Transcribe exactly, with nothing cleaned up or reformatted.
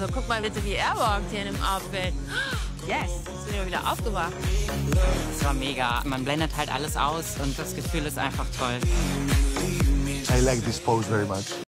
Also guck mal bitte, wie er walkt hier in dem Outfit. Yes, jetzt bin ich wieder aufgewacht. Das war mega. Man blendet halt alles aus und das Gefühl ist einfach toll. I like this pose very much.